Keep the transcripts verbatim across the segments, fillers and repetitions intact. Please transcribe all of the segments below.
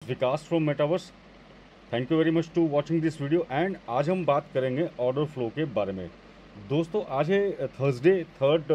Vikas from Metaverse. Thank you very much to watching this video and आज हम बात करेंगे ऑर्डर फ्लो के बारे में। दोस्तों आज है थर्सडे थर्ड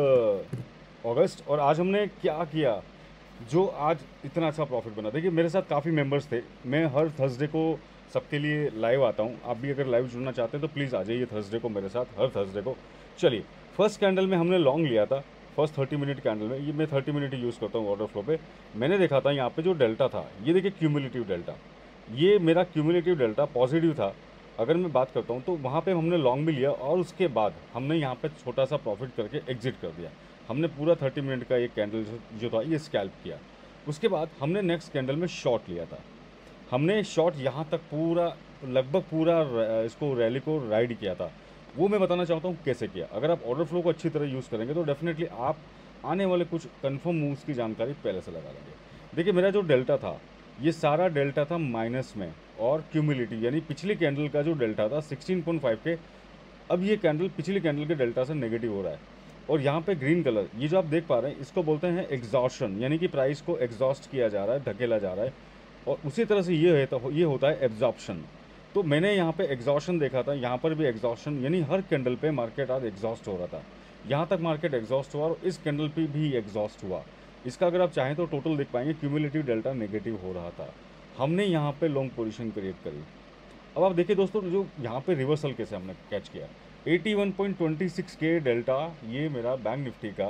अगस्त और आज हमने क्या किया जो आज इतना अच्छा प्रॉफिट बना। देखिए मेरे साथ काफ़ी मेंबर्स थे, मैं हर थर्सडे को सबके लिए लाइव आता हूँ। आप भी अगर लाइव जुड़ना चाहते हैं तो प्लीज़ आ जाइए थर्सडे को मेरे साथ, हर थर्सडे को। चलिए, फर्स्ट कैंडल में हमने लॉन्ग लिया था, फर्स्ट थर्टी मिनट कैंडल में। ये मैं थर्टी मिनट ही यूज़ करता हूँ ऑर्डर फ्लो पे। मैंने देखा था यहाँ पे जो डेल्टा था, ये देखिए क्यूमुलेटिव डेल्टा, ये मेरा क्यूमुलेटिव डेल्टा पॉजिटिव था। अगर मैं बात करता हूँ तो वहाँ पे हमने लॉन्ग भी लिया और उसके बाद हमने यहाँ पे छोटा सा प्रॉफिट करके एग्जिट कर दिया। हमने पूरा थर्टी मिनट का ये कैंडल जो था ये स्कैल्प किया। उसके बाद हमने नेक्स्ट कैंडल में शॉर्ट लिया था। हमने शॉर्ट यहाँ तक पूरा लगभग पूरा इसको रैली को राइड किया था। वो मैं बताना चाहता हूँ कैसे किया। अगर आप ऑर्डर फ्लो को अच्छी तरह यूज़ करेंगे तो डेफिनेटली आप आने वाले कुछ कंफर्म मूव्स की जानकारी पहले से लगा लेंगे। देखिए मेरा जो डेल्टा था ये सारा डेल्टा था माइनस में और क्यूमुलेटिव, यानी पिछली कैंडल का जो डेल्टा था सिक्सटीन पॉइंट फाइव के, अब ये कैंडल पिछली कैंडल के डेल्टा से नेगेटिव हो रहा है। और यहाँ पे ग्रीन कलर ये जो आप देख पा रहे हैं इसको बोलते हैं एग्जॉस्शन, यानी कि प्राइस को एग्जॉस्ट किया जा रहा है, धकेला जा रहा है। और उसी तरह से ये है तो ये होता है एब्जॉर्प्शन। तो मैंने यहाँ पे एग्जॉस्शन देखा था, यहाँ पर भी एग्जॉस्शन, यानी हर कैंडल पे मार्केट आज एग्जॉस्ट हो रहा था। यहाँ तक मार्केट एग्जॉस्ट हुआ और इस कैंडल पे भी एग्जॉस्ट हुआ। इसका अगर आप चाहें तो टोटल देख पाएंगे क्यूमुलेटिव डेल्टा नेगेटिव हो रहा था। हमने यहाँ पे लॉन्ग पोजीशन क्रिएट करी। अब आप देखिए दोस्तों जो यहाँ पे रिवर्सल कैसे हमने कैच किया, at one point two six के डेल्टा ये मेरा बैंक निफ्टी का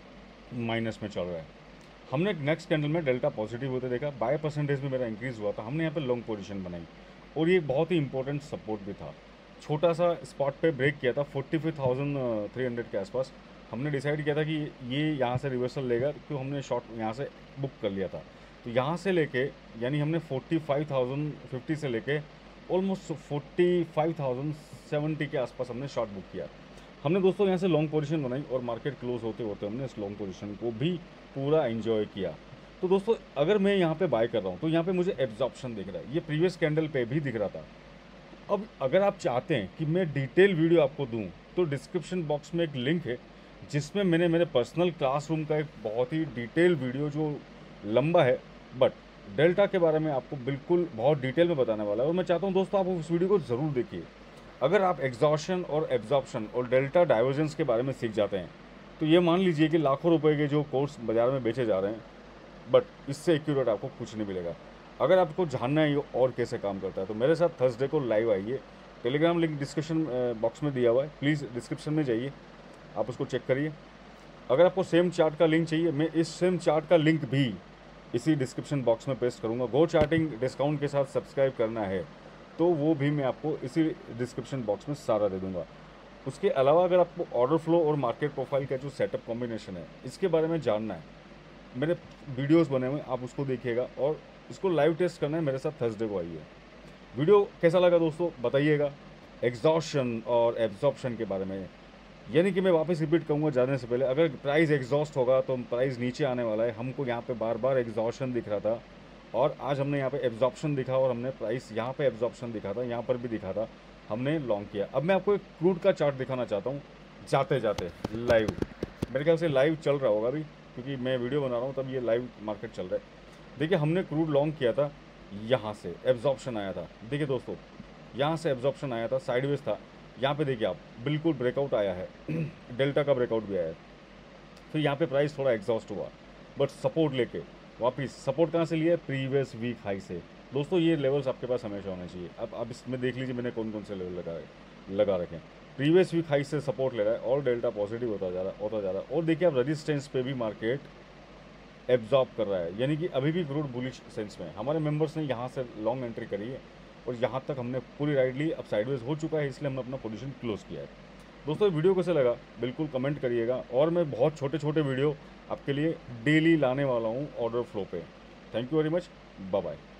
माइनस में चल रहा है। हमने नेक्स्ट कैंडल में डेल्टा पॉजिटिव होते देखा, बाय परसेंटेज भी मेरा इंक्रीज हुआ था। हमने यहाँ पे लॉन्ग पोजीशन बनाई और ये बहुत ही इंपॉर्टेंट सपोर्ट भी था। छोटा सा स्पॉट पे ब्रेक किया था forty five thousand three hundred के आसपास। हमने डिसाइड किया था कि ये यहाँ से रिवर्सल लेगा, क्यों हमने शॉर्ट यहाँ से बुक कर लिया था। तो यहाँ से लेके यानी हमने फोर्टी फाइव थाउजेंड फिफ्टी से लेके almost forty five thousand seventy के आसपास हमने शॉर्ट बुक किया। हमने दोस्तों यहाँ से लॉन्ग पोजीशन बनाई और मार्केट क्लोज होते होते हमने इस लॉन्ग पोजीशन को भी पूरा एंजॉय किया। तो दोस्तों अगर मैं यहाँ पे बाय कर रहा हूँ तो यहाँ पे मुझे एब्जॉर्प्शन दिख रहा है, ये प्रीवियस कैंडल पे भी दिख रहा था। अब अगर आप चाहते हैं कि मैं डिटेल वीडियो आपको दूं तो डिस्क्रिप्शन बॉक्स में एक लिंक है जिसमें मैंने मेरे पर्सनल क्लासरूम का एक बहुत ही डिटेल वीडियो जो लंबा है बट डेल्टा के बारे में आपको बिल्कुल बहुत डिटेल में बताने वाला है। और मैं चाहता हूं दोस्तों आप उस वीडियो को ज़रूर देखिए। अगर आप एग्जॉशन और एब्जॉर्प्शन और डेल्टा डाइवर्जेंस के बारे में सीख जाते हैं तो ये मान लीजिए कि लाखों रुपए के जो कोर्स बाज़ार में बेचे जा रहे हैं बट इससे एक्यूरेट आपको कुछ नहीं मिलेगा। अगर आपको जानना है ये और कैसे काम करता है तो मेरे साथ थर्सडे को लाइव आइए। टेलीग्राम लिंक डिस्क्रिप्शन बॉक्स में दिया हुआ है, प्लीज़ डिस्क्रिप्शन में जाइए, आप उसको चेक करिए। अगर आपको सेम चार्ट का लिंक चाहिए, मैं इस सेम चार्ट का लिंक भी इसी डिस्क्रिप्शन बॉक्स में पेस्ट करूँगा। गो चार्टिंग डिस्काउंट के साथ सब्सक्राइब करना है तो वो भी मैं आपको इसी डिस्क्रिप्शन बॉक्स में सारा दे दूँगा। उसके अलावा अगर आपको ऑर्डर फ्लो और मार्केट प्रोफाइल का जो सेटअप कॉम्बिनेशन है इसके बारे में जानना है, मेरे वीडियोस बने हुए आप उसको देखिएगा और इसको लाइव टेस्ट करना है मेरे साथ थर्सडे को आइए। वीडियो कैसा लगा दोस्तों बताइएगा एग्जॉस्शन और एब्जॉर्प्शन के बारे में। यानी कि मैं वापस रिपीट करूँगा जाने से पहले, अगर प्राइस एग्जॉस्ट होगा तो प्राइस नीचे आने वाला है। हमको यहाँ पे बार बार एग्जॉस्शन दिख रहा था और आज हमने यहाँ पे एब्जॉर्प्शन दिखा और हमने प्राइस यहाँ पे एब्जॉर्प्शन दिखा था, यहाँ पर भी दिखा था, हमने लॉन्ग किया। अब मैं आपको एक क्रूड का चार्ट दिखाना चाहता हूँ जाते जाते लाइव। मेरे ख्याल से लाइव चल रहा होगा अभी क्योंकि मैं वीडियो बना रहा हूँ तब ये लाइव मार्केट चल रहा है। देखिए हमने क्रूड लॉन्ग किया था, यहाँ से एब्जॉर्प्शन आया था। देखिए दोस्तों यहाँ से एब्जॉर्प्शन आया था, साइडवेज था। यहाँ पे देखिए आप बिल्कुल ब्रेकआउट आया है डेल्टा का ब्रेकआउट भी आया है। फिर यहाँ पे प्राइस थोड़ा एग्जॉस्ट हुआ बट सपोर्ट लेके वापस, सपोर्ट कहाँ से लिया, प्रीवियस वीक हाई से। दोस्तों ये लेवल्स आपके पास हमेशा होने चाहिए। अब अब इसमें देख लीजिए मैंने कौन कौन से लेवल लगा लगा रखे हैं। प्रीवियस वीक हाई से सपोर्ट ले रहा है और डेल्टा पॉजिटिव होता जा रहा है होता जा रहा है और देखिए आप रेजिस्टेंस पे भी मार्केट एब्जॉर्ब कर रहा है, यानी कि अभी भी क्रूड बुलिश सेंस में। हमारे मेंबर्स ने यहाँ से लॉन्ग एंट्री करी है और यहाँ तक हमने पूरी राइड ली। अब साइडवेज हो चुका है इसलिए हमने अपना पोजीशन क्लोज किया है। दोस्तों वीडियो कैसे लगा बिल्कुल कमेंट करिएगा और मैं बहुत छोटे छोटे वीडियो आपके लिए डेली लाने वाला हूँ ऑर्डर फ्लो पे। Thank you very much, bye bye.